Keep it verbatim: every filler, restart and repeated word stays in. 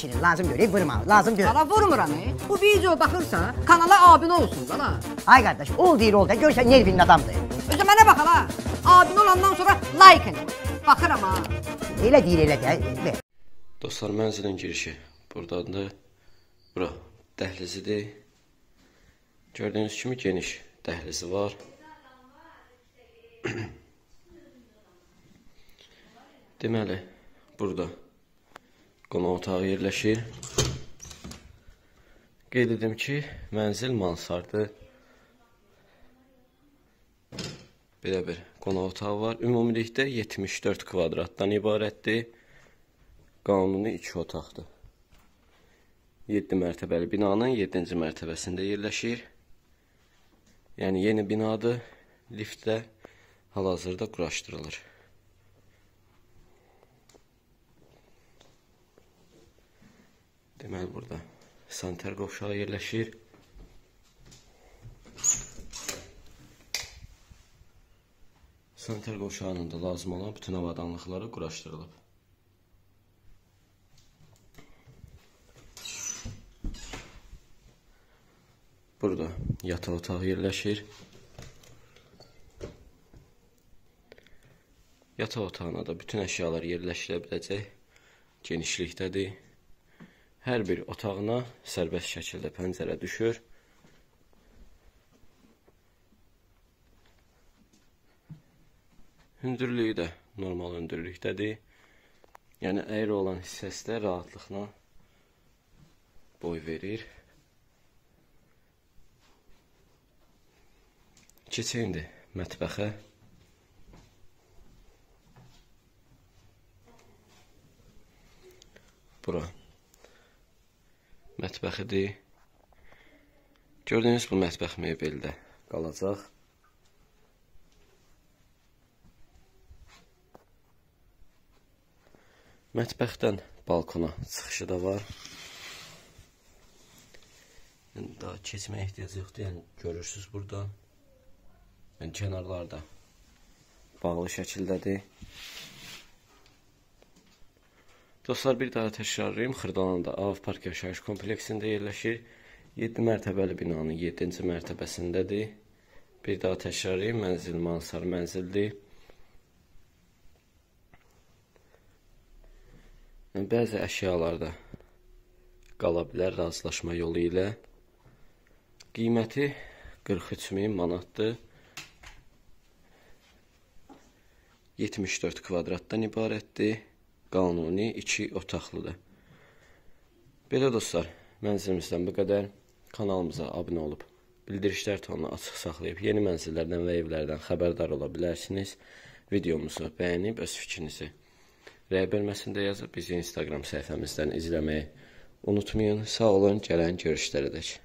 kişinin lazım göreyim vurma. Lazım gör. Ala vurmuram. Bu video baxırsa kanala abunə olsun da. Ay kardeş ol değil ol da görsen Nervin'in adamdır. Özə mənə bax ala. Abunə olandan sonra like edin. Baxıram ha. Elə deyir elə de. Dostlar mənzilin girişi buradadır. Bura dəhlizidir. Gördüyünüz kimi geniş dəhlizi var. Deməli, burada qonaq otağı yerləşir. Qeyd edim ki, mənzil mansardır. Belə bir qonaq otağı var. Ümumilikdə yetmiş dörd kvadratdan ibarətdir. Qanuni iki otaqdır. yeddi mərtəbəli binanın yeddinci mərtəbəsində yerləşir. Yəni yeni binadır. Liftlə hal-hazırda quraşdırılır. Deməli, burada sanitar qovşağı yerləşir. Sanitar qovşağının da lazım olan bütün avadanlıqları quraşdırılıb. Burada yataq otağı yerləşir. Yataq otağına da bütün əşyalar yerləşirə biləcək genişlikdədir. Hər bir otağına sərbəst şəkildə pəncərə düşür. Hündürlüyü də normal hündürlükdədir. Yəni əyri olan hissəsi də rahatlıqla boy verir. Keçək indi mətbəxə. Bura mətbəxidir. Gördüyünüz bu mətbəx mebeldə qalacaq. Mətbəxdən balkona çıxışı da var. Yəni, daha keçməyə ehtiyac yoxdur. Yəni, görürsünüz burada. Yəni, kənarlarda bağlı şəkildədir. Dostlar, bir daha təkrarlayım. Xırdalanda Av Park yaşayış kompleksində yerləşir. yeddi mərtəbəli binanın yeddinci mərtəbəsindədir. Bir daha təkrarlayım. Mənzil mansar mənzildir. Bəzi əşyalarda qala bilər razılaşma yolu ilə. Qiyməti qırx üç min manatdır. yetmiş dörd kvadratdan ibarətdir. Qanuni iki otaqlıdır. Belə dostlar, mənzilimizdən bu qədər. Kanalımıza abunə olub, bildirişlər tonunu açıq saxlayıb, yeni mənzillərdən və evlərdən xəbərdar ola bilərsiniz. Videomuzu bəyənib, öz fikrinizi rəy bölməsində yazıb, bizi Instagram səhifəmizdən izləməyi unutmayın. Sağ olun, gələn görüşlərədək.